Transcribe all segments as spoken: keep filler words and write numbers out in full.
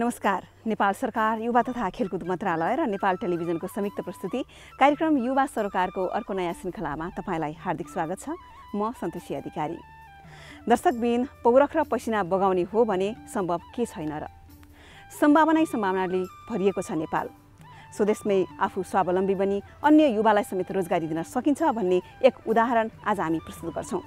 नमस्कार। नेपाल सरकार युवा तथा खेलकुद मन्त्रालय र नेपाल टेलिभिजनको संयुक्त प्रस्तुति कार्यक्रम युवा सरोकारको अर्को नयाँ श्रृङ्खलामा तपाईलाई हार्दिक स्वागत छ। म सन्तोषी अधिकारी। दर्शकबिन, पौरख र पसिना बगाउने हो भने सम्भव के छैन र? सम्भावनै सम्भावनाले भरिएको छ नेपाल। स्वदेशमै आफू स्वावलम्बी बनी अन्य युवालाई समेत रोजगारी दिन सकिन्छ भन्ने एक उदाहरण आज हामी प्रस्तुत गर्छौं।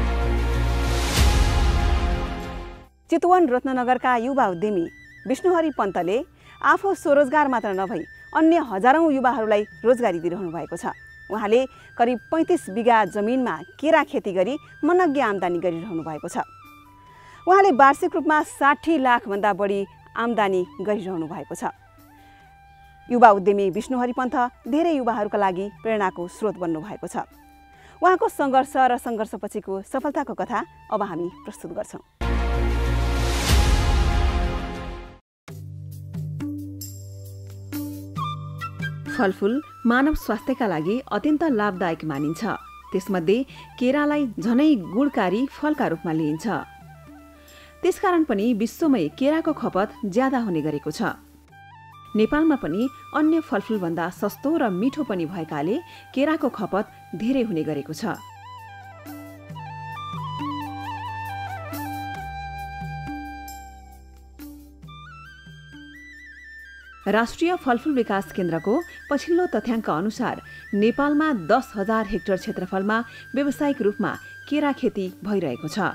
चितवन रत्ननगरका युवा उद्यमी विष्णुहरि पन्तले आफू स्वरोजगार मात्र नभई अन्य हजारौं युवाहरूलाई रोजगारी दिइरहनु भएको छ। उहाँले करिब पैंतीस बिघा जमिनमा केरा खेती गरी मनग्गे आम्दानी गरिरहनु भएको छ। उहाँले वार्षिक रूपमा साठी लाख भन्दा बढी आम्दानी गरिरहनु भएको छ। युवा उद्यमी विष्णुहरि पन्त धेरै युवाहरूका लागि प्रेरणाको स्रोत बन्नु भएको छ। उहाँको सङ्घर्ष र सङ्घर्षपछिको सफलताको कथा अब हामी प्रस्तुत गर्छौं। फलफूल मानव स्वास्थ्यका लागि अत्यन्त लाभदायक मानिन्छ। त्यसमध्ये केरालाई झनै गुणकारी फलका रूपमा लिइन्छ। त्यसकारण पनि विश्वमै केराको खपत ज्यादा हुने गरेको छ। नेपालमा पनि अन्य फलफूलभन्दा सस्तो र मिठो पनि भएकाले केराको खपत धेरै हुने गरेको छ। राष्ट्रिय फलफूल विकास केन्द्रको पछिल्लो तथ्याङ्क अनुसार नेपालमा दस हजार हेक्टर क्षेत्रफलमा व्यावसायिक रूपमा केरा खेती भइरहेको छ।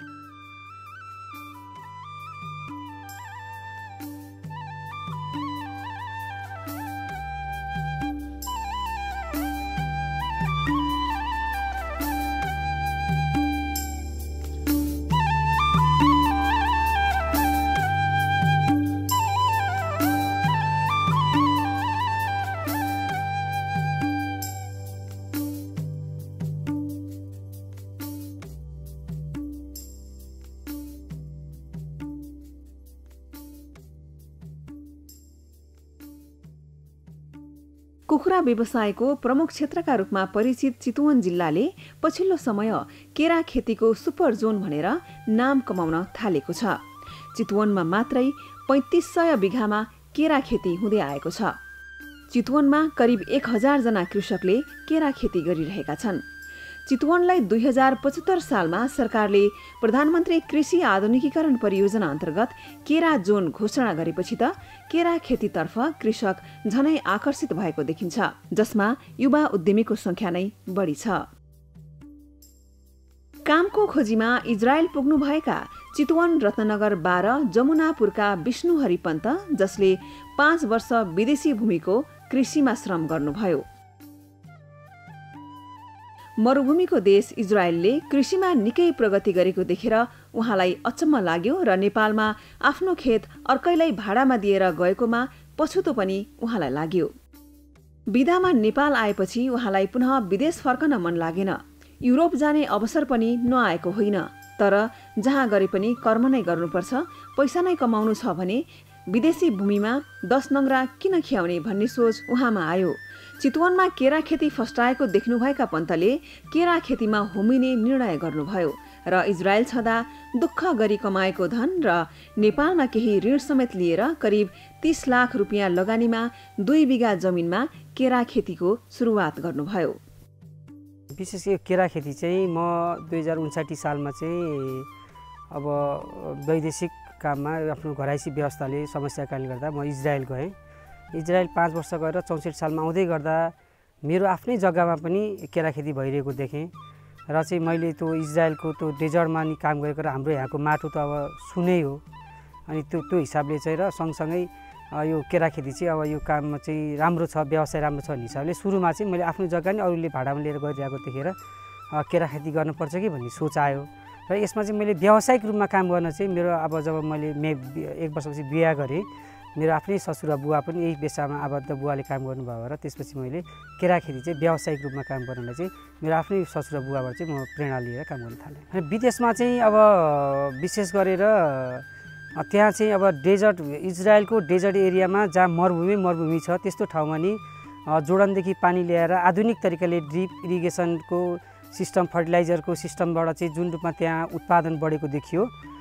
कुखुरा व्यवसायको प्रमुख क्षेत्रका रूपमा परिचित चितवन जिल्लाले पछिल्लो समय केरा खेतीको सुपर जोन भनेर नाम कमाउन थालेको छ। चितवनमा मात्रै पैंतीस सय बिघामा केरा खेती हुँदै आएको छ। चितवनमा करिब एक हजार जना कृषकले केरा खेती गरिरहेका छन्। चितवनलाई दुई हजार पचहत्तर सालमा सरकारले प्रधानमन्त्री कृषि आधुनिकीकरण परियोजना अन्तर्गत केरा जोन घोषणा गरेपछि त केरा खेतीतर्फ कृषक झनै आकर्षित भएको देखिन्छ, जसमा युवा उद्यमीको संख्या नै बढी छ। कामको खोजीमा इजरायल पुग्नुभएका चितवन रत्ननगर बाह्र जमुनापुरका विष्णुहरि पन्त, जसले पाँच वर्ष विदेशी भूमिको कृषिमा श्रम गर्नुभयो। मरुभूमिको देश इजरायलले कृषिमा निकै प्रगति गरेको देखेर उहाँलाई अचम्म लाग्यो र नेपालमा आफ्नो खेत अर्कैलाई भाडामा दिएर गएकोमा पछुतो पनि उहाँलाई लाग्यो। बिदामा नेपाल आएपछि उहाँलाई पुनः विदेश फर्कन मन लागेन। युरोप जाने अवसर पनि नआएको होइन, तर जहाँ गरे पनि कर्म नै गर्नुपर्छ, पैसा नै कमाउनु छ भने विदेशी भूमिमा दस नङ्ग्रा किन खियाउने भन्ने सोच उहाँमा आयो। चितवनमा केरा खेती फस्टाएको देख्नुभएका पन्तले केरा खेतीमा होमिने निर्णय गर्नुभयो र इजरायल छँदा दुःख गरी कमाएको धन र नेपालमा केही ऋण समेत लिएर करिब तीस लाख रुपियाँ लगानीमा दुई बिघा जमिनमा केरा खेतीको सुरुवात गर्नुभयो। विशेष यो केरा खेती चाहिँ म दुई हजार उन्साठी सालमा चाहिँ अब वैदेशिक काममा आफ्नो घराइसी व्यवस्थाले समस्या कारणले गर्दा म इजरायल गएँ। इजरायल पाँच वर्ष गएर चौसठी सालमा आउँदै गर्दा मेरो आफ्नै जग्गामा पनि केरा खेती भइरहेको देखेँ र चाहिँ मैले त्यो इजरायलको त्यो डेजर्टमा नि काम गरेको र हाम्रो यहाँको माटो त अब सुनै हो। अनि त्यो त्यो हिसाबले चाहिँ र सँगसँगै यो केरा खेती चाहिँ अब यो काममा चाहिँ राम्रो छ, व्यवसाय राम्रो छ भन्ने हिसाबले सुरुमा चाहिँ मैले आफ्नो जग्गा नि अरूले भाडामा लिएर गरिरहेको देखेर केरा खेती गर्नुपर्छ कि भन्ने सोच आयो र यसमा चाहिँ मैले व्यावसायिक रूपमा काम गर्न चाहिँ मेरो अब जब मैले मे एक वर्षपछि बिहा गरेँ, मेरो आफ्नै ससुरा बुवा पनि यही पेसामा आबद्ध बुवाले काम गर्नुभयो र त्यसपछि मैले केरा खेती चाहिँ व्यावसायिक रूपमा काम गर्नलाई चाहिँ मेरो आफ्नै ससुरा बुवाबाट चाहिँ म प्रेरणा लिएर काम गर्न थालेँ। अनि विदेशमा चाहिँ अब विशेष गरेर त्यहाँ चाहिँ अब डेजर्ट इजरायलको डेजर्ट एरियामा जहाँ मरुभूमि मरुभूमि छ त्यस्तो ठाउँमा नि जोडनदेखि पानी ल्याएर आधुनिक तरिकाले ड्रिप इरिगेसनको सिस्टम, फर्टिलाइजरको सिस्टमबाट चाहिँ जुन रूपमा त्यहाँ उत्पादन बढेको देखियो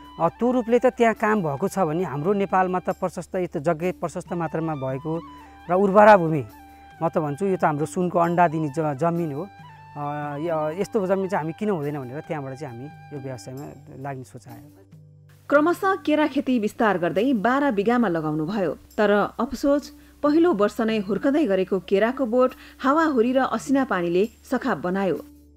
त्यो रूपले त त्यहाँ काम भएको छ भने हाम्रो नेपालमा त प्रशस्त यो त जग्गा प्रशस्त मात्रामा भएको र उर्वरा भूमि म त भन्छु यो त हाम्रो सुनको अन्डा दिने ज जमिन हो। यस्तो जमिन चाहिँ हामी किन हुँदैन भनेर त्यहाँबाट चाहिँ हामी यो व्यवसायमा लाग्ने सोचायो। क्रमशः केरा खेती विस्तार गर्दै बाह्र बिगामा लगाउनुभयो। तर अफसोस पहिलो वर्ष नै हुर्कँदै गरेको केराको बोट हावाहुरी र असिना पानीले सखाप बनायो।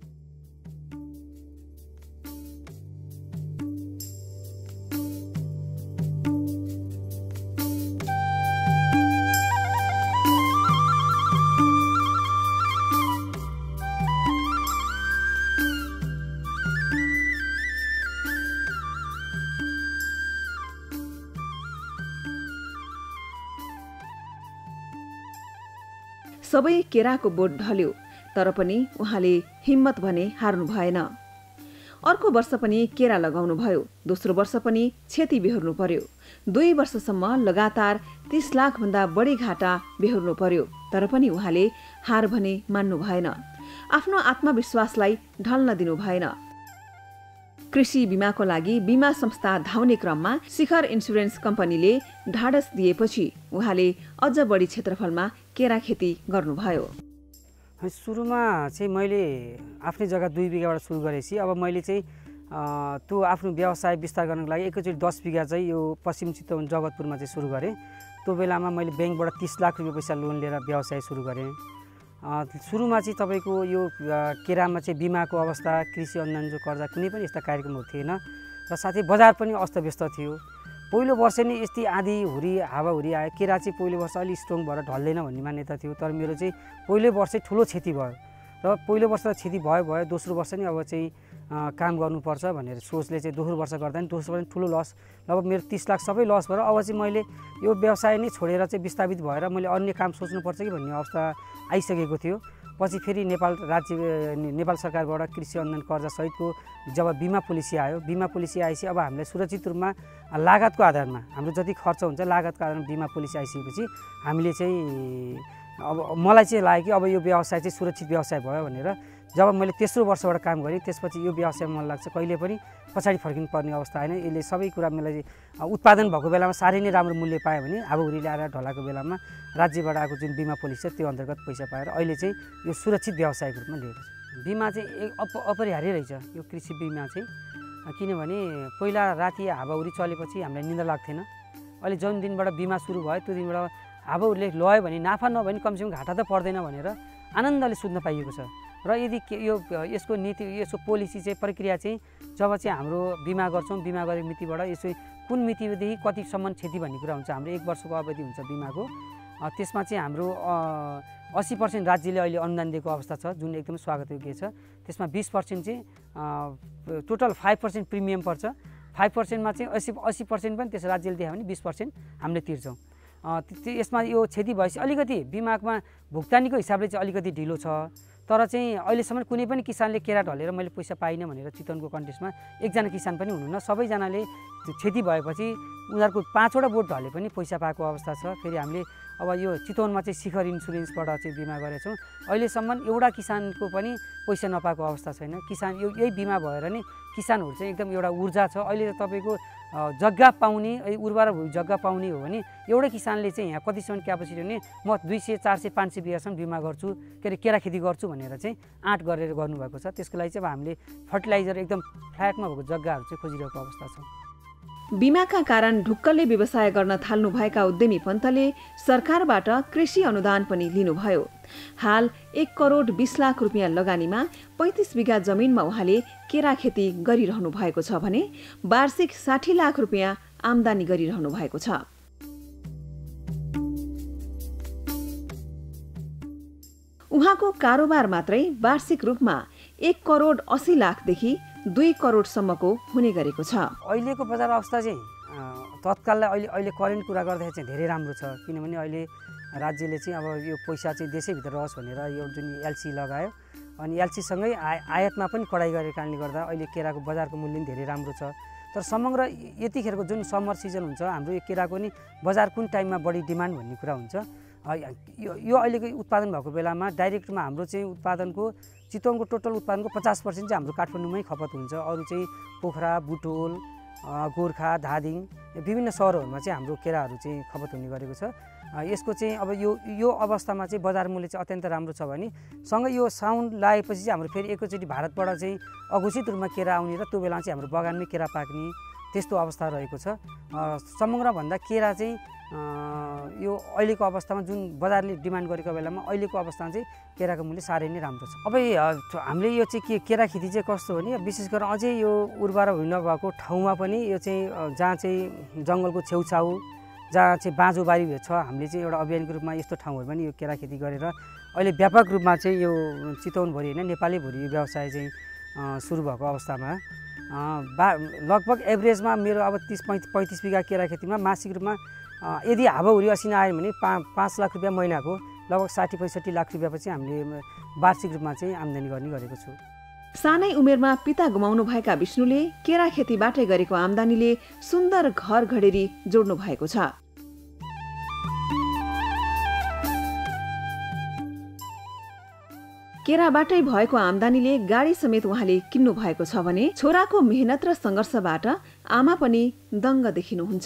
सबै केराको बोट ढल्यो, तर पनि उहाँले हिम्मत भने हार्नु भएन। अर्को वर्ष पनि केरा लगाउनु भयो। दोस्रो वर्ष पनि क्षति बेहोर्नु पर्यो। दुई वर्षसम्म लगातार तीस लाख भन्दा बढी घाटा बेहोर्नु पर्यो। तर पनि उहाँले हार भने मान्नु भएन। आफ्नो आत्मविश्वासलाई ढल्न दिनु भएन। कृषि बिमाको लागि बिमा संस्था धाउने क्रममा शिखर इन्सुरेन्स कम्पनीले ढाडस दिएपछि उहाँले अझ बढी क्षेत्रफलमा केरा खेती गर्नुभयो। सुरुमा चाहिँ मैले आफ्नै जग्गा दुई बिगाबाट सुरु गरेपछि अब मैले चाहिँ त्यो आफ्नो व्यवसाय विस्तार गर्नको लागि एकैचोटि दस बिगा चाहिँ यो पश्चिम चितवन जगतपुरमा चाहिँ सुरु गरेँ। त्यो बेलामा मैले ब्याङ्कबाट तीस लाख रुपियाँ पैसा लोन लिएर व्यवसाय सुरु गरेँ। सुरुमा चाहिँ तपाईँको यो केरामा चाहिँ बिमाको अवस्था, कृषि अनुदान जो कर्जा कुनै पनि यस्ता कार्यक्रमहरू थिएन र साथै बजार पनि अस्तव्यस्त थियो। पहिलो वर्ष नै यस्तै आँधी हुरी हावाहुरी आयो। केरा चाहिँ पहिलो वर्ष अलिक स्ट्रङ भएर ढल्दैन भन्ने मान्यता थियो। तर मेरो चाहिँ पहिलो वर्ष ठुलो क्षति भयो र पहिलो वर्ष त क्षति भयो भयो दोस्रो वर्ष नि अब चाहिँ काम गर्नुपर्छ भनेर सोचले चाहिँ दोस्रो वर्ष गर्दा नि दोस्रो वर्ष ठुलो लस, लगभग मेरो तीस लाख सबै लस भएर अब चाहिँ मैले यो व्यवसाय नै छोडेर चाहिँ विस्थापित भएर मैले अन्य काम सोच्नुपर्छ कि भन्ने अवस्था आइसकेको थियो। पछि फेरि नेपाल राज्य नेपाल सरकारबाट कृषि अनुदान कर्जा सहितको जब बिमा पोलिसी आयो, बिमा पोलिसी आएपछि अब हामीलाई सुरक्षित रूपमा लागतको आधारमा हाम्रो जति खर्च हुन्छ लागतको आधारमा बिमा पोलिसी आइसकेपछि हामीले चाहिँ अब मलाई चाहिँ लाग्यो कि अब यो व्यवसाय चाहिँ सुरक्षित व्यवसाय भयो भनेर। जब मैले तेस्रो वर्षबाट काम गरेँ त्यसपछि यो व्यवसायमा मन लाग्छ कहिले पनि पछाडि फर्किनु पर्ने अवस्था आएन। यसले सबै कुरा मलाई उत्पादन भएको बेलामा साह्रै नै राम्रो मूल्य पायो भने हावाहुरीले आएर ढलाएको बेलामा राज्यबाट आएको जुन बिमा पोलिसी छ त्यो अन्तर्गत पैसा पाएर अहिले चाहिँ यो सुरक्षित व्यवसायको रूपमा लिएको छ। बिमा चाहिँ एक अप अपरिहार्य रहेछ यो कृषि बिमा चाहिँ, किनभने पहिला राति हावाहुरी चलेपछि हामीलाई निद्रा लाग्थेन। अहिले जुन दिनबाट बिमा सुरु भयो त्यो दिनबाट हावाहुरीले लयो भने नाफा नभए पनि कमसेकम घाटा त पर्दैन भनेर आनन्दले सुत्न पाइएको छ। र यदि यो यसको नीति यसको पोलिसी चाहिँ प्रक्रिया चाहिँ जब चाहिँ हाम्रो बिमा गर्छौँ, बिमा गरेको मितिबाट यसो कुन मितिदेखि कतिसम्म क्षति भन्ने कुरा हुन्छ। हाम्रो एक वर्षको अवधि हुन्छ बिमाको। त्यसमा चाहिँ हाम्रो अस्सी पर्सेन्ट राज्यले अहिले अनुदान दिएको अवस्था छ जुन एकदम स्वागतयोग्य छ। त्यसमा बिस पर्सेन्ट चाहिँ टोटल फाइभ पर्सेन्ट प्रिमियम पर्छ। फाइभ पर्सेन्टमा चाहिँ अस्सी अस्सी पर्सेन्ट पनि त्यस राज्यले दियो भने बिस पर्सेन्ट हामीले तिर्छौँ। यसमा यो क्षति भएपछि अलिकति बिमामा भुक्तानीको हिसाबले चाहिँ अलिकति ढिलो छ। तर चाहिँ अहिलेसम्म कुनै पनि किसानले केरा ढलेर मैले पैसा पाइनँ भनेर चितवनको कन्टेस्टमा एकजना किसान पनि हुनुहुन्न। सबैजनाले क्षति भएपछि उनीहरूको पाँचवटा बोट ढले पनि पैसा पाएको अवस्था छ। फेरि हामीले अब यो चितवनमा चाहिँ शिखर इन्सुरेन्सबाट चाहिँ बिमा गरेका छौँ। अहिलेसम्म एउटा किसानको पनि पैसा नपाएको अवस्था छैन। किसान यो यही बिमा भएर नै किसानहरू चाहिँ एकदम एउटा ऊर्जा छ। अहिले त तपाईँको जग्गा पाउने उर्वरा जग्गा पाउने हो भने एउटै किसानले चाहिँ यहाँ कतिसम्म क्यापेसिटी भने म दुई सय चार सय पाँच सय बिगासम्म बिमा गर्छु, के अरे केरा खेती गर्छु भनेर चाहिँ आँट गरेर गर्नुभएको छ। त्यसको लागि चाहिँ अब हामीले फर्टिलाइजर एकदम फ्ल्याटमा भएको जग्गाहरू चाहिँ खोजिरहेको अवस्था छ। बिमाका कारण ढुक्कले व्यवसाय गर्न थाल्नुभएका उद्यमी पन्तले सरकारबाट कृषि अनुदान पनि लिनुभयो। हाल एक करोड बीस लाख रुपियाँ लगानीमा पैंतीस बिघा जमिनमा उहाँले केरा खेती गरिरहनु भएको छ भने वार्षिक साठी लाख रुपियाँ आम्दानी गरिरहनु भएको छ। उहाँको कारोबार मात्रै वार्षिक रूपमा एक करोड अस्सी लाखदेखि दुई करोडसम्मको हुने गरेको छ। अहिलेको बजार अवस्था चाहिँ तत्काललाई अहिले अहिले करेन्ट कुरा गर्दाखेरि चाहिँ धेरै राम्रो छ। किनभने अहिले राज्यले चाहिँ अब यो पैसा चाहिँ देशैभित्र रहोस् भनेर यो जुन एलसी लगायो अनि एलसीसँगै आय आयातमा पनि कडाइ गरेको कारणले गर्दा अहिले केराको बजारको मूल्य पनि धेरै राम्रो छ। तर समग्र यतिखेरको जुन समर सिजन हुन्छ हाम्रो यो केराको नि बजार कुन टाइममा बढी डिमान्ड भन्ने कुरा हुन्छ। यो यो अहिलेको उत्पादन भएको बेलामा डाइरेक्टमा हाम्रो चाहिँ उत्पादनको चितवनको टोटल उत्पादनको पचास पर्सेन्ट चाहिँ हाम्रो काठमाडौँमै खपत हुन्छ। अरू चाहिँ पोखरा बुटोल गोर्खा, धादिङ विभिन्न सहरहरूमा चाहिँ हाम्रो केराहरू चाहिँ खपत हुने गरेको छ। यसको चाहिँ अब यो यो अवस्थामा चाहिँ बजार मूल्य चाहिँ अत्यन्त राम्रो छ भने सँगै यो साउन लागेपछि चाहिँ हाम्रो फेरि एकैचोटि भारतबाट चाहिँ अघोषित रूपमा केरा आउने र त्यो बेला चाहिँ हाम्रो बगानमै केरा पाक्ने त्यस्तो अवस्था रहेको छ। समग्र भन्दा केरा चाहिँ यो अहिलेको अवस्थामा जुन बजारले डिमान्ड गरेको बेलामा अहिलेको अवस्थामा चाहिँ केराको मूल्य साह्रै नै राम्रो छ। अब हामीले यो चाहिँ के केरा खेती चाहिँ कस्तो भने विशेष गरेर अझै यो उर्वरा हुन भएको ठाउँमा पनि यो चाहिँ जहाँ चाहिँ जङ्गलको छेउछाउ जहाँ चाहिँ बाँझो बारी छ हामीले चाहिँ एउटा अभियानको रूपमा यस्तो ठाउँहरू पनि यो केरा खेती गरेर अहिले व्यापक रूपमा चाहिँ यो चितवनभरि होइन नेपालैभरि यो व्यवसाय चाहिँ सुरु भएको अवस्थामा बा लगभग एभरेजमा मेरो अब तिस पैँतिस पैँतिस बिघा केरा खेतीमा मासिक रूपमा यदि हावाहुरी असिना आयो भने पा पाँच लाख रुपियाँ महिनाको लगभग साठी पैँसठी लाख रुपियाँ पछि हामीले वार्षिक रूपमा चाहिँ आम्दानी गर्ने गरेको छु। सानै उमेरमा पिता गुमाउनु भएका विष्णुले केरा खेतीबाटै गरेको आम्दानीले सुन्दर घर घडेरी जोड्नु भएको छ। केराबाटै भएको आम्दानीले गाडी समेत उहाँले किन्नु भएको छ भने छोराको मेहनत र सङ्घर्षबाट आमा पनि दङ्ग देखिनुहुन्छ।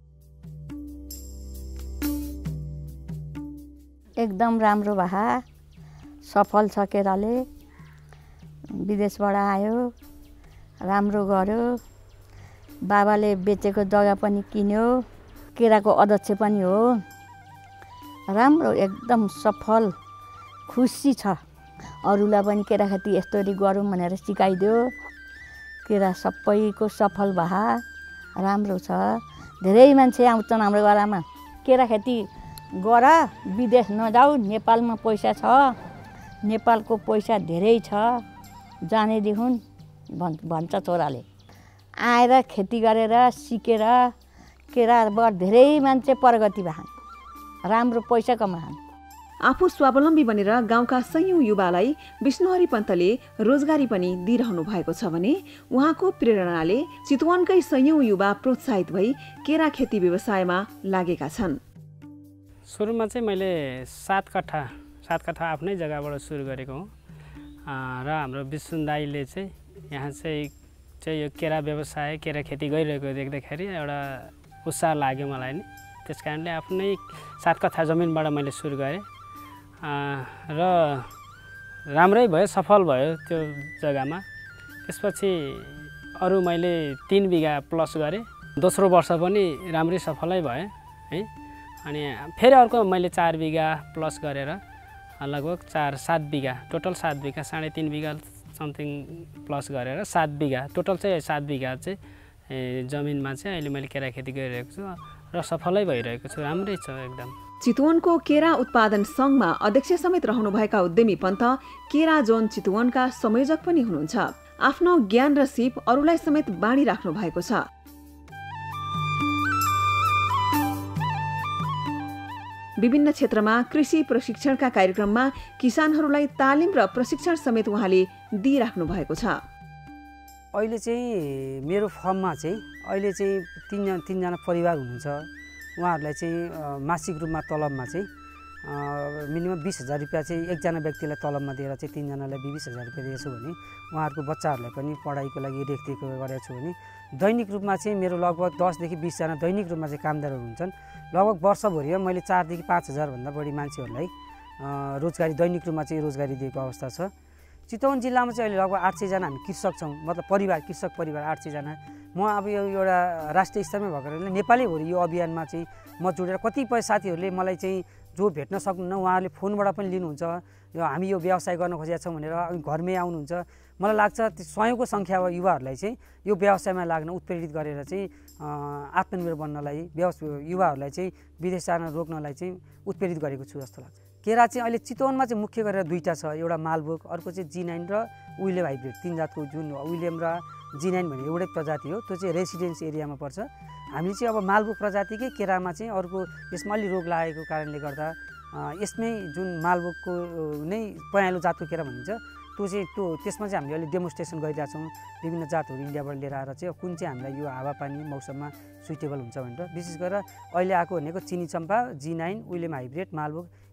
एकदम राम्रो भए सफल छ केराले, विदेशबाट आयो राम्रो गर्यो, बाबाले बेचेको जग्गा पनि किन्यो, केराको अध्यक्ष पनि हो, राम्रो एकदम सफल खुसी छ। अरूलाई पनि केरा खेती यस्तरी गरौँ भनेर सिकाइदियो। केरा सबैको सफल भए राम्रो छ। धेरै मान्छे आउँछन् हाम्रो गाउँमा, केरा खेती गर विदेश नजाऊ, नेपालमा पैसा छ, नेपालको पैसा धेरै छ जानेदेखि भन् भन्छ छोराले। आएर खेती गरेर सिकेर केराबाट धेरै मान्छे प्रगति भएन्, राम्रो पैसा कमाएन्। आफू स्वावलम्बी बनेर गाउँका सयौं युवालाई विष्णुहरि पन्तले रोजगारी पनि दिइरहनु भएको छ भने उहाँको प्रेरणाले चितवनकै सयौं युवा प्रोत्साहित भई केरा खेती व्यवसायमा लागेका छन्। सुरुमा चाहिँ मैले सात कट्ठा सात कट्ठा आफ्नै जग्गाबाट सुरु गरेको हुँ र हाम्रो विष्णु दाइले चाहिँ यहाँ चाहिँ चाहिँ यो केरा व्यवसाय केरा खेती गरिरहेको देख्दाखेरि एउटा उत्साह लाग्यो मलाई नि। त्यस कारणले आफ्नै सात कट्ठा जमिनबाट मैले सुरु गरेँ र राम्रै भयो, सफल भयो त्यो जग्गामा। त्यसपछि अरू मैले तिन बिघा प्लस गरेँ, दोस्रो वर्ष पनि राम्रै सफलै भयो है। अनि फेरि अर्को मैले चार बिघा प्लस गरेर लगभग चार सात बिघा टोटल सात बिघा साढे तिन बिघा समथिङ प्लस गरेर सात बिघा टोटल चाहिँ सात बिघा चाहिँ जमिनमा चाहिँ अहिले मैले केरा खेती गरिरहेको छु र सफलै भइरहेको छु, राम्रै छ एकदम। चितवनको केरा उत्पादन सङ्घमा अध्यक्ष समेत रहनुभएका उद्यमी पन्त केरा जोन चितवनका संयोजक पनि हुनुहुन्छ। आफ्नो ज्ञान र सिप अरूलाई समेत बाँडिराख्नु भएको छ। विभिन्न क्षेत्रमा कृषि प्रशिक्षणका कार्यक्रममा किसानहरूलाई तालिम र प्रशिक्षण समेत उहाँले दिइराख्नु भएको छ। अहिले चाहिँ मेरो फर्ममा चाहिँ अहिले चाहिँ तिनजना तिनजना परिवार हुनुहुन्छ। उहाँहरूलाई चाहिँ मासिक रूपमा तलबमा चाहिँ मिनिमम बिस हजार रुपियाँ चाहिँ एकजना व्यक्तिलाई तलबमा दिएर चाहिँ तिनजनालाई बिस हजार रुपियाँ दिएको छु भने उहाँहरूको बच्चाहरूलाई पनि पढाइको लागि रेखदेख गरेको छु भने दैनिक रूपमा चाहिँ मेरो लगभग दसदेखि बिसजना दैनिक रूपमा चाहिँ कामदारहरू हुन्छन्। लगभग वर्षभरिमा मैले चारदेखि पाँच हजारभन्दा बढी मान्छेहरूलाई रोजगारी दैनिक रूपमा चाहिँ रोजगारी दिएको अवस्था छ। चितवन जिल्लामा चाहिँ अहिले लगभग आठ सयजना हामी कृषक छौँ, मतलब परिवार कृषक परिवार आठ सयजना। म अब यो एउटा राष्ट्रिय स्तरमा भएको कारणले नेपालैभरि यो अभियानमा चाहिँ म जोडेर कतिपय साथीहरूले मलाई चाहिँ जो भेट्न सक्नुहुन्न उहाँहरूले फोनबाट पनि लिनुहुन्छ, यो हामी यो व्यवसाय गर्न खोजेका छौँ भनेर घरमै आउनुहुन्छ। मलाई लाग्छ सयौँको सङ्ख्या युवाहरूलाई चाहिँ यो व्यवसायमा लाग्न उत्प्रेरित गरेर चाहिँ आत्मनिर्भर बन्नलाई व्यवसाय युवाहरूलाई चाहिँ विदेश जान रोक्नलाई चाहिँ उत्प्रेरित गरेको छु जस्तो लाग्छ। केरा चाहिँ अहिले चितवनमा चाहिँ मुख्य गरेर दुईवटा छ, एउटा मालभोग, अर्को चाहिँ जी नाइन र विलियम हाइब्रिड। तिन जातको जुन विलियम र जी नाइन भन्ने एउटै प्रजाति हो, त्यो चाहिँ रेसिडेन्स एरियामा पर्छ। हामी चाहिँ अब मालभोग प्रजातिकै केरामा चाहिँ अर्को यसमा अलि रोग लागेको कारणले गर्दा यसमै जुन मालभोगको नै पहेँलो जातको केरा भनिन्छ त्यो चाहिँ त्यो त्यसमा चाहिँ हामीले अहिले डेमोन्स्ट्रेसन गरिरहेका छौँ। विभिन्न जातहरू इन्डियाबाट लिएर आएर चाहिँ कुन चाहिँ हामीलाई यो हावापानी मौसममा सुइटेबल हुन्छ भनेर। विशेष गरेर अहिले आएको भनेको Chini Champa, G nine, William hybrid, Malbhog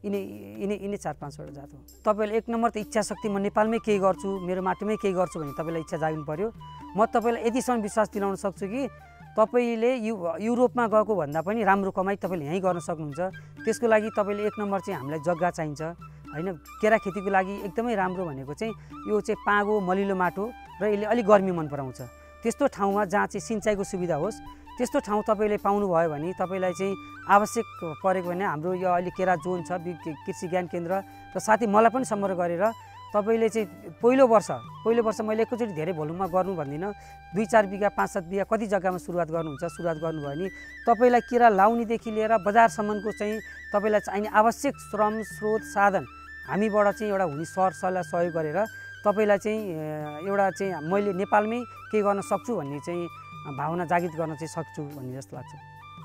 यिनै यिनै यिनै चार पाँचवटा जात हो। तपाईँले एक नम्बर त इच्छा शक्ति म नेपालमै केही गर्छु, मेरो माटोमै केही गर्छु भने तपाईँलाई इच्छा जाग्नु पर्यो। म तपाईँलाई यतिसम्म विश्वास दिलाउन सक्छु कि तपाईँले यु युरोपमा गएको भन्दा पनि राम्रो कमाइ तपाईँले यहीँ गर्न सक्नुहुन्छ। त्यसको लागि तपाईँले एक नम्बर चाहिँ हामीलाई जग्गा चाहिन्छ होइन। केरा खेतीको लागि एकदमै राम्रो भनेको चाहिँ यो चाहिँ पागो मलिलो माटो र यसले अलिक गर्मी मन पराउँछ। त्यस्तो ठाउँमा जहाँ चाहिँ सिँचाइको सुविधा होस् त्यस्तो ठाउँ तपाईँले पाउनुभयो भने तपाईँलाई चाहिँ आवश्यक परेको भने हाम्रो यो अहिले केरा जोन छ कृषि ज्ञान केन्द्र र साथै मलाई पनि सम्पर्क गरेर तपाईँले चाहिँ पहिलो वर्ष पहिलो वर्ष मैले एकैचोटि धेरै भोल्युममा गर्नु भन्दिनँ, दुई चार बिघा पाँच सात बिघा कति जग्गामा सुरुवात गर्नुहुन्छ सुरुवात गर्नुभयो भने तपाईँलाई केरा लाउनेदेखि लिएर बजारसम्मको चाहिँ तपाईँलाई चाहिने आवश्यक श्रम स्रोत साधन हामीबाट चाहिँ एउटा हुने सर सल्लाह सहयोग गरेर तपाईँलाई चाहिँ एउटा चाहिँ मैले नेपालमै के गर्न सक्छु भन्ने चाहिँ भावना जागृत गर्न चाहिँ सक्छु भन्ने जस्तो लाग्छ।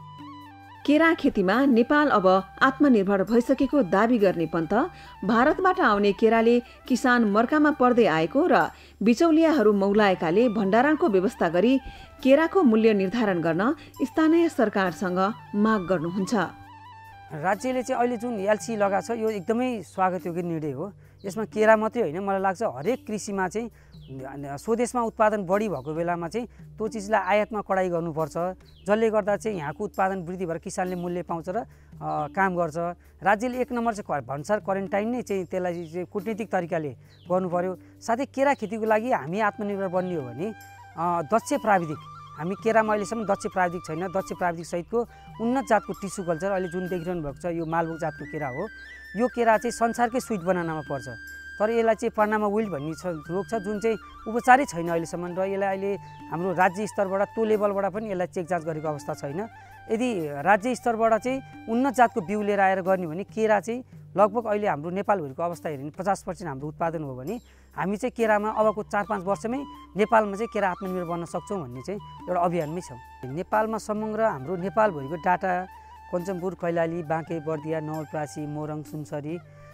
केरा खेतीमा नेपाल अब आत्मनिर्भर भइसकेको दाबी गर्ने पन्त भारतबाट आउने केराले किसान मर्कामा पर्दै आएको र बिचौलियाहरू मौलाएकाले भण्डारणको व्यवस्था गरी केराको मूल्य निर्धारण गर्न स्थानीय सरकारसँग माग गर्नुहुन्छ। राज्यले चाहिँ अहिले जुन एलसी लगाएको छ यो एकदमै स्वागतयोग्य निर्णय हो। यसमा केरा मात्रै होइन, मलाई लाग्छ हरेक कृषिमा चाहिँ स्वदेशमा उत्पादन बढी भएको बेलामा चाहिँ त्यो चिजलाई आयातमा कडाइ गर्नुपर्छ, जसले गर्दा चाहिँ यहाँको उत्पादन वृद्धि भएर किसानले मूल्य पाउँछ र काम गर्छ। राज्यले एक नम्बर चाहिँ भन्सार क्वारेन्टाइन नै चाहिँ त्यसलाई चाहिँ कूटनीतिक तरिकाले गर्नु पर्यो। साथै केरा खेतीको लागि हामी आत्मनिर्भर बन्ने हो भने दक्ष प्राविधिक, हामी केरामा अहिलेसम्म दक्ष प्राविधिक छैन, दक्ष प्राविधिक सहितको उन्नत जातको टिस्यु कल्चर अहिले जुन देखिरहनु भएको छ यो मालभोग जातको केरा हो। यो केरा चाहिँ संसारकै स्विट बनानामा पर्छ, तर यसलाई चाहिँ पन्नामा विल्ड भन्ने छ रोग छ जुन चाहिँ उपचारै छैन अहिलेसम्म र यसलाई अहिले हाम्रो राज्य स्तरबाट त्यो लेभलबाट पनि यसलाई चेक जाँच गरेको अवस्था छैन। यदि राज्य स्तरबाट चाहिँ उन्नत जातको बिउ लिएर आएर गर्ने भने केरा चाहिँ लगभग अहिले हाम्रो नेपालभरिको अवस्था हेऱ्यो भने पचास पर्सेन्ट हाम्रो उत्पादन हो भने हामी चाहिँ केरामा अबको चार पाँच वर्षमै नेपालमा चाहिँ केरा आत्मनिर्भर बन्न सक्छौँ भन्ने चाहिँ एउटा अभियानमै छौँ। नेपालमा समग्र हाम्रो नेपालभरिको डाटा कञ्चनपुर, कैलाली, बाँके, बर्दिया, नवलपरासी, मोरङ, सुनसरी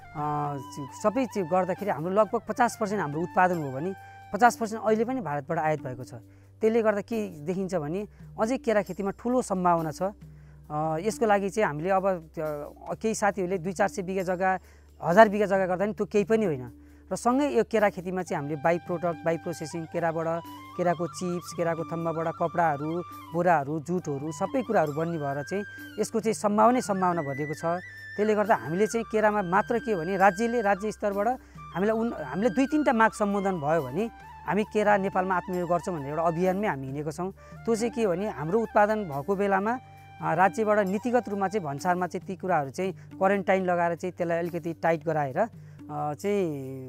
सबै चाहिँ गर्दाखेरि हाम्रो लगभग पचास पर्सेन्ट हाम्रो उत्पादन हो भने पचास पर्सेन्ट अहिले पनि भारतबाट आयात भएको छ। त्यसले गर्दा के देखिन्छ भने अझै केरा खेतीमा ठुलो सम्भावना छ। यसको लागि चाहिँ हामीले अब केही साथीहरूले दुई चार सय बिघा जग्गा हजार बिघा जग्गा गर्दा पनि त्यो केही पनि होइन र सँगै यो केरा खेतीमा चाहिँ हामीले बाई प्रोडक्ट बाई प्रोसेसिङ केराबाट केराको चिप्स, केराको थम्बाबाट कपडाहरू, बोराहरू, जुटहरू सबै कुराहरू बन्ने भएर चाहिँ यसको चाहिँ सम्भावनै सम्भावना भरिएको छ। त्यसले गर्दा हामीले चाहिँ केरामा मात्र के भने राज्यले राज्य स्तरबाट हामीलाई उन हामीले दुई तिनवटा माग सम्बोधन भयो भने हामी केरा नेपालमा आत्मनिर्भर गर्छौँ भनेर एउटा अभियानमै हामी हिँडेको छौँ। त्यो चाहिँ के भने हाम्रो उत्पादन भएको बेलामा राज्यबाट नीतिगत रूपमा चाहिँ भन्सारमा चाहिँ ती कुराहरू चाहिँ क्वारेन्टाइन लगाएर चाहिँ त्यसलाई अलिकति टाइट गराएर चाहिँ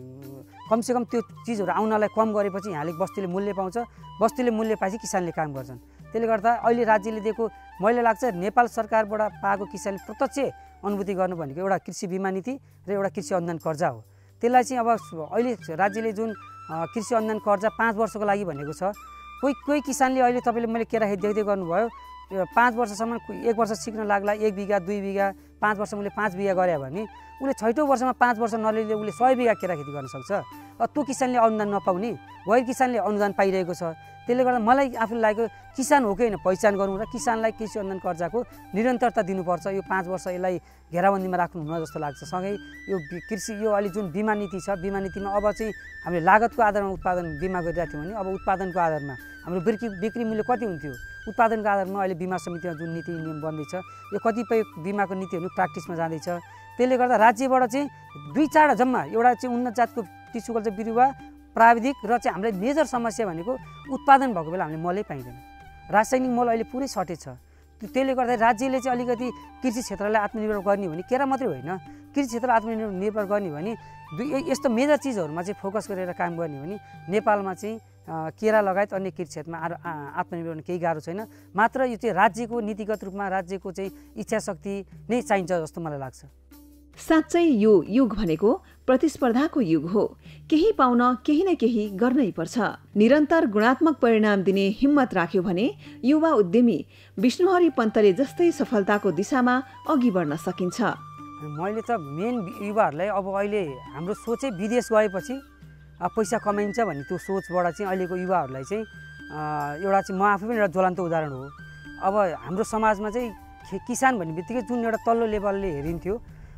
कमसेकम त्यो चिजहरू आउनलाई कम गरेपछि यहाँले बस्तीले मूल्य पाउँछ, बस्तीले मूल्य पाएपछि किसानले काम गर्छन्। त्यसले गर्दा अहिले राज्यले दिएको मैले लाग्छ नेपाल सरकारबाट पाएको किसानले प्रत्यक्ष अनुभूति गर्नु भनेको एउटा कृषि बिमा नीति र एउटा कृषि अनुदान कर्जा हो। त्यसलाई चाहिँ अब अहिले राज्यले जुन कृषि अनुदान कर्जा पाँच वर्षको लागि भनेको छ, कोही कोही किसानले अहिले तपाईँले मैले केरा खेत देख्दै गर्नुभयो पाँच वर्षसम्म एक वर्ष सिक्न लाग्ला एक बिघा दुई बिघा पाँच वर्ष उसले पाँच बिघा गऱ्यो भने उसले छैटौँ वर्षमा पाँच वर्ष नलिले उसले सय बिघा केरा खेती गर्न सक्छ। त्यो किसानले अनुदान नपाउने गैर किसानले अनुदान पाइरहेको छ। त्यसले गर्दा मलाई आफूले लागेको किसान हो कि होइन पहिचान गरौँ र किसानलाई कृषि अनुदान कर्जाको निरन्तरता दिनुपर्छ। यो पाँच वर्ष यसलाई घेराबन्दीमा राख्नु हुन जस्तो लाग्छ। सँगै यो कृषि यो अहिले जुन बिमा नीति छ बिमा नीतिमा अब चाहिँ हामीले लागतको आधारमा उत्पादन बिमा गरिरहेको थियौँ भने अब उत्पादनको आधारमा हाम्रो बिक्री बिक्री मूल्य कति हुन्थ्यो उत्पादनको आधारमा अहिले बिमा समितिमा जुन नीति नियम बन्दैछ यो कतिपय बिमाको नीतिहरू प्र्याक्टिसमा जाँदैछ। त्यसले गर्दा राज्यबाट चाहिँ दुई चारवटा जम्मा एउटा चाहिँ उन्नत जातको टिस्यु कल्चर बिरुवा प्राविधिक र चाहिँ हामीलाई मेजर समस्या भनेको उत्पादन भएको बेला हामीले मलै पाइँदैन, रासायनिक मल अहिले पुरै सर्टेज छ। त्यसले गर्दा राज्यले चाहिँ अलिकति कृषि क्षेत्रलाई आत्मनिर्भर गर्ने भने केरा मात्रै होइन कृषि क्षेत्र आत्मनिर्भर गर्ने भने दुई यस्तो मेजर चिजहरूमा चाहिँ फोकस गरेर काम गर्ने भने नेपालमा चाहिँ केरा लगायत अन्य कृषि क्षेत्रमा आत्मनिर्भर हुन केही गाह्रो छैन। मात्र यो चाहिँ राज्यको नीतिगत रूपमा राज्यको चाहिँ इच्छा शक्ति नै चाहिन्छ जस्तो मलाई लाग्छ। साँच्चै यो युग भनेको प्रतिस्पर्धाको युग हो। केही पाउन केही न केही गर्नै पर्छ। निरन्तर गुणात्मक परिणाम दिने हिम्मत राख्यो भने युवा उद्यमी विष्णुहरि पन्तले जस्तै सफलताको दिशामा अघि बढ्न सकिन्छ। मैले त मेन युवाहरूलाई अब अहिले हाम्रो सोचै विदेश गएपछि पैसा कमाइन्छ भन्ने त्यो सोचबाट चाहिँ अहिलेको युवाहरूलाई चाहिँ एउटा चाहिँ म आफै पनि एउटा ज्वलन्त उदाहरण हो। अब हाम्रो समाजमा चाहिँ किसान भन्ने बित्तिकै जुन एउटा तल्लो लेभलले हेरिन्थ्यो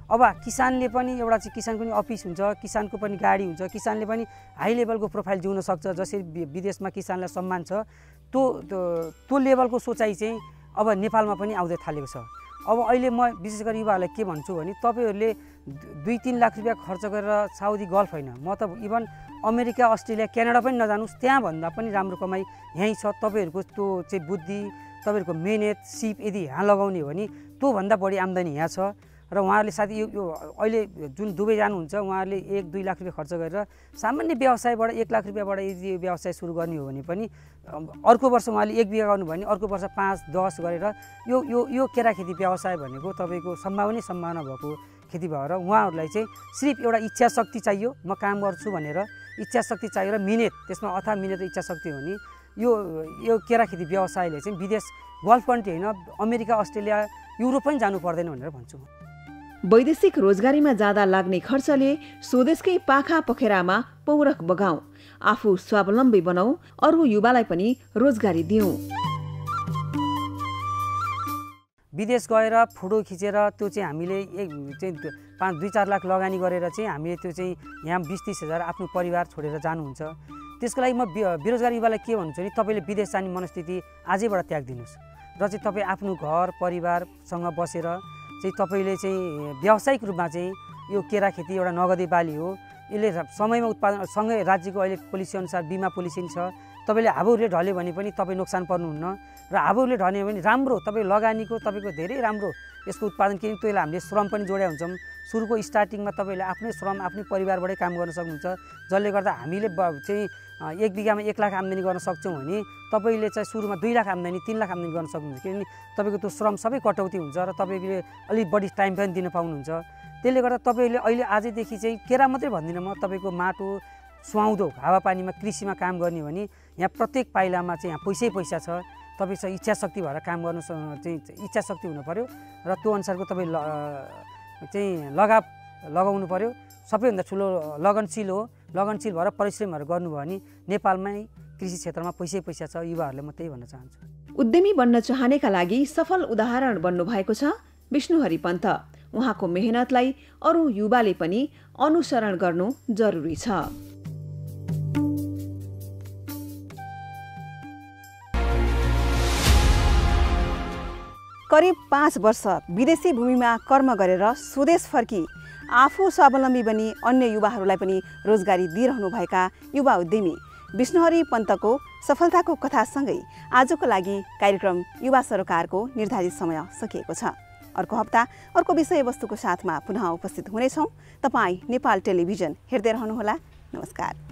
अब किसानले पनि एउटा चाहिँ किसानको पनि अफिस हुन्छ, किसानको पनि गाडी हुन्छ, किसानले पनि हाई लेभलको प्रोफाइल जिउन सक्छ। जसरी विदेशमा किसानलाई सम्मान छ त्यो त्यो लेभलको सोचाइ चाहिँ अब नेपालमा पनि आउँदै थालेको छ। अब अहिले म विशेष गरी युवाहरूलाई के भन्छु भने तपाईहरूले दुई तिन लाख रुपियाँ खर्च गरेर साउदी गल्फ होइन, म त इभन अमेरिका अस्ट्रेलिया क्यानाडा पनि नजानुस्, त्यहाँभन्दा पनि राम्रो कमाइ यहीँ छ। तपाईँहरूको त्यो चाहिँ बुद्धि, तपाईँहरूको मेहनत सिप यदि यहाँ लगाउने हो भने त्योभन्दा बढी आम्दानी यहाँ छ। र उहाँहरूले साथी यो यो अहिले जुन दुबई जानुहुन्छ उहाँहरूले एक दुई लाख रुपियाँ खर्च गरेर सामान्य व्यवसायबाट एक लाख रुपियाँबाट यदि व्यवसाय सुरु गर्ने हो भने पनि अर्को वर्ष उहाँले एक बिघा गर्नुभयो भने अर्को वर्ष पाँच दस गरेर यो यो यो केराखेती व्यवसाय भनेको तपाईँको सम्भावनै सम्भावना भएको खेती भएर उहाँहरूलाई चाहिँ सिर्फ एउटा इच्छा शक्ति चाहियो, म काम गर्छु भनेर इच्छा शक्ति चाहियो र मिहिनेत, त्यसमा अथाह मिहिनेत र इच्छा शक्ति हो भने यो यो केराखेती व्यवसायले चाहिँ विदेश गल्फ कन्ट्री होइन अमेरिका अस्ट्रेलिया युरोप पनि जानु पर्दैन भनेर भन्छु। वैदेशिक रोजगारीमा जाँदा लाग्ने खर्चले स्वदेशकै पाखा पखेरामा पौरख बगाऊ, आफू स्वावलम्बी बनाऊ, अरू युवालाई पनि रोजगारी दिउँ। विदेश गएर फोटो खिचेर त्यो चाहिँ हामीले एक चाहिँ पाँच दुई चार लाख लगानी गरेर चाहिँ हामीले त्यो चाहिँ यहाँ बिस तिस हजार आफ्नो परिवार छोडेर जानुहुन्छ। त्यसको लागि म बेरोजगार युवालाई के भन्छु भने तपाईँले विदेश जाने मनस्थिति आजैबाट त्यागिदिनुहोस् र चाहिँ तपाईँ आफ्नो घर परिवारसँग बसेर चाहिँ तपाईँले चाहिँ व्यावसायिक रूपमा चाहिँ यो केरा खेती एउटा नगदे बाली हो, यसले समयमा उत्पादन सँगै राज्यको अहिले पोलिसी अनुसार बिमा पोलिसी छ। तपाईँले हाबुहरूले ढल्यो भने पनि तपाईँ नोक्सान पर्नुहुन्न र हाबुहरूले ढल्यो भने राम्रो तपाईँ लगानीको तपाईँको धेरै राम्रो यसको उत्पादन, किनकि त्यसलाई हामीले श्रम पनि जोड्या हुन्छौँ। सुरुको स्टार्टिङमा तपाईँले आफ्नै श्रम आफ्नै परिवारबाटै काम गर्न सक्नुहुन्छ, जसले गर्दा हामीले चाहिँ एक बिघामा एक लाख आम्दानी गर्न सक्छौँ भने तपाईँले चाहिँ सुरुमा दुई लाख आम्दानी तिन लाख आम्दानी गर्न सक्नुहुन्छ, किनभने तपाईँको त्यो श्रम सबै कटौती हुन्छ र तपाईँले अलिक बढी टाइम पनि दिन पाउनुहुन्छ। त्यसले गर्दा तपाईँले अहिले आजैदेखि चाहिँ केरा मात्रै भन्दिनँ म, तपाईँको माटो सुहाउँदो हावापानीमा कृषिमा काम गर्ने भने यहाँ प्रत्येक पाइलामा चाहिँ यहाँ पैसै पैसा छ। तपाईँसँग इच्छा शक्ति भएर काम गर्नु चाहिँ इच्छा शक्ति हुनु पऱ्यो र त्यो अनुसारको तपाईँ ल चाहिँ लगाव लगाउनु पऱ्यो। सबैभन्दा ठुलो लगनशील हो, लगनशील भएर परिश्रमहरू गर्नुभयो भने नेपालमै कृषि क्षेत्रमा पैसै पैसा छ। युवाहरूले म त्यही भन्न चाहन्छु। उद्यमी बन्न चाहनेका लागि सफल उदाहरण बन्नु भएको छ विष्णुहरि पन्त। उहाँको मेहनतलाई अरू युवाले पनि अनुसरण गर्नु जरुरी छ। करिब पाँच वर्ष विदेशी भूमिमा कर्म गरेर स्वदेश फर्की आफू स्वावलम्बी बनी अन्य युवाहरूलाई पनि रोजगारी दिइरहनुभएका युवा उद्यमी विष्णुहरि पन्तको सफलताको कथासँगै आजको लागि कार्यक्रम युवा सरोकारको निर्धारित समय सकिएको छ। अर्को हप्ता अर्को विषयवस्तुको साथमा पुनः उपस्थित हुनेछौँ। तपाईँ नेपाल टेलिभिजन हेर्दै रहनुहोला। नमस्कार।